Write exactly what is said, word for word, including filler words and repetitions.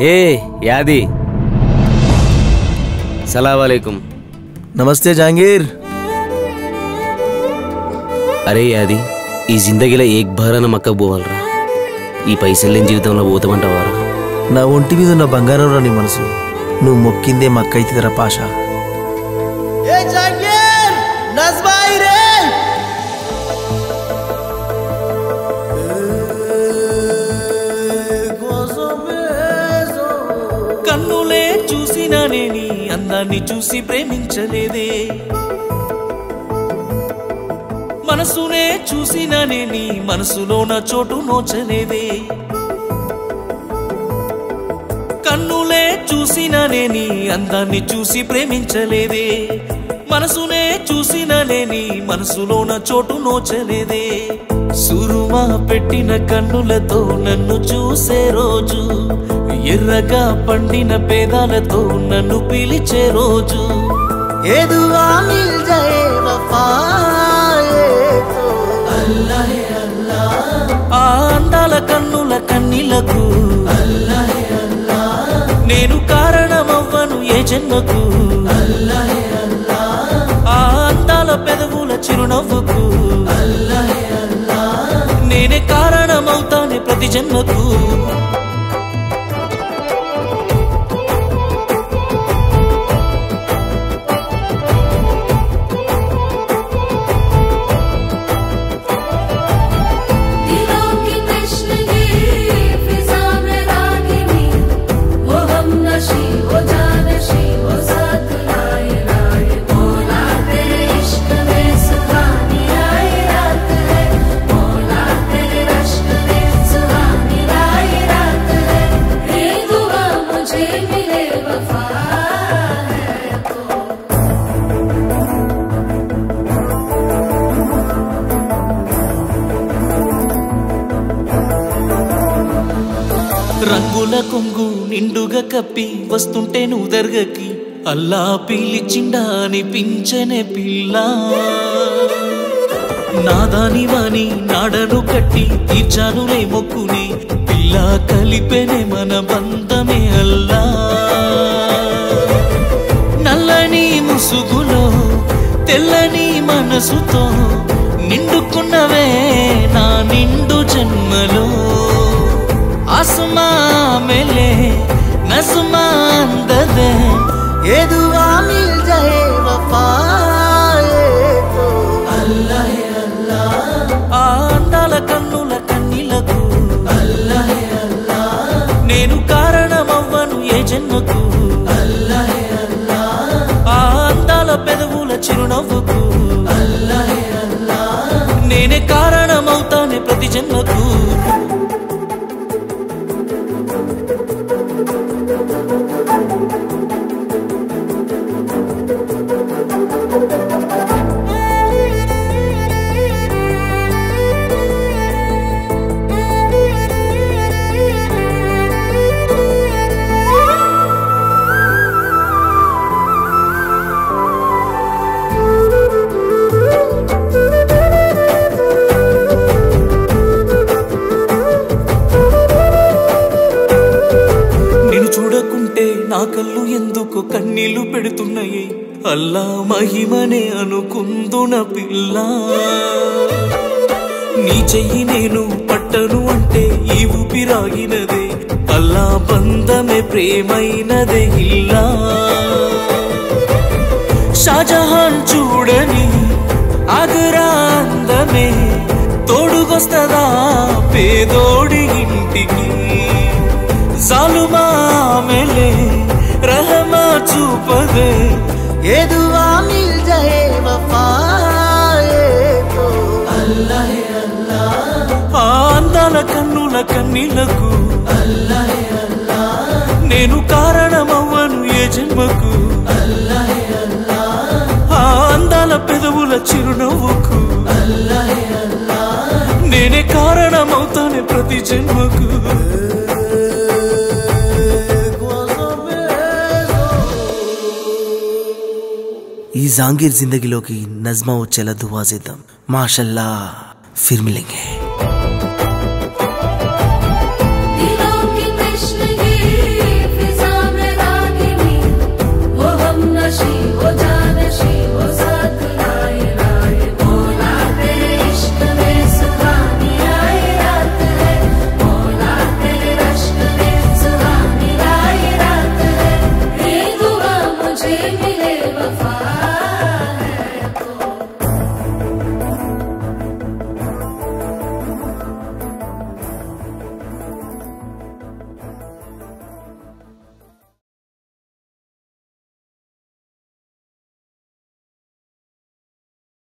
ఏ యాది సలాం వాలేకుం। నమస్తే జహాంగీర్। అరే యాది ఈ జిందగీలో ఏక్ బారన మక్కకు పోవాలరా, ఈ పైసలు లేని జీవితంలో పోతామంటావారా? నా ఒంటి మీద ఉన్న బంగారం రా నీ మనసు, నువ్వు మొక్కిందే మక్కైతుందిరా పాషా। కన్నులే చూసినానే నీ అందాన్ని చూసి ప్రేమించలేదే, మనసునే చూసినానే నీ మనసులో నా చోటు నోచలేదే। కన్నులే చూసినానే నీ అందాన్ని చూసి ప్రేమించలేదే, మనసునే చూసినానే నీ మనసులో నా చోటు నోచలేదే। సురుమా పెట్టిన కన్నులతో నన్ను చూసే రోజు, ఎర్రగా పండిన పేదాలతో నన్ను పిలిచే రోజు, ఏదువా మిల్ జాయే వఫాయే తో అల్లాహే అల్లాహ్। ఆ అందాల కన్నుల కన్నీలకు అల్లాహే అల్లాహ్, నేను కారణమవ్వను ఏ జన్మకు అల్లాహే అల్లాహ్। ఆ అందాల పెదవుల చిరునవ్వుకు అల్లాహే అల్లాహ్, నేనే కారణమవుతానే ప్రతి జన్మకు। రంగుల కొంగు నిండుగా కప్పి వస్తుంటే నువ్వు దర్గకి, అల్లా పిలిచిండా అనిపించనే పిల్ల। నాదాని వాని నాడను కట్టి తీర్చానులే మొక్కుని, పిల్ల కలిపెనే మన బంధమే అల్లా। నల్లని ముసుగులో తెల్లని మనసుతో నిండుకున్నవే నా నిండు జన్మలో, आसमा मेले नज़्मा अंददे ఏదువా మిల్ జాయే వఫాయే తో అల్లాహే అల్లాహ్। ఆ అందాల కన్నుల కన్నీలకు అల్లాహే అల్లాహ్, నేను కారణమవ్వను ఏ జన్మకు అల్లాహే అల్లాహ్। ఆ అందాల పెదవుల చిరునవ్వుకు అల్లాహే అల్లాహ్, నేనే కారణమవుతానే ప్రతి జన్మకు। నా కళ్ళు ఎందుకు కన్నీళ్లు పెడుతున్నాయి, అల్లా మహిమనే అనుకుందున పిల్ల। నీ చెయ్యి నేను పట్టను అంటే ఈ ఊపిరాగినదే, అల్లా బంధమే ప్రేమైనదే ఇల్లా। షాజహాన్ చూడని ఆగ్రా అందమే తోడుగొస్తదా పేదోడి ఇంటికి, జాలుమా మెలే रहमा చూపదే ఏదువా మిల్ జాయే వఫాయే తో అల్లాహే అల్లాహ్। ఆ అందాల కన్నుల కన్నీలకు అల్లాహే అల్లాహ్, నేను కారణమవ్వను ఏ జన్మకు అల్లాహే అల్లాహ్। ఆ అందాల పెదవుల చిరునవ్వుకు అల్లాహే అల్లాహ్, నేనే కారణమవుతానే ప్రతి జన్మకు। ఈ జాంగీర్ जिंदगीలోకి నజ్మా వచ్చేలా దువా చేద్దాం। మాషల్లా ఫిర్ మిలేంగే।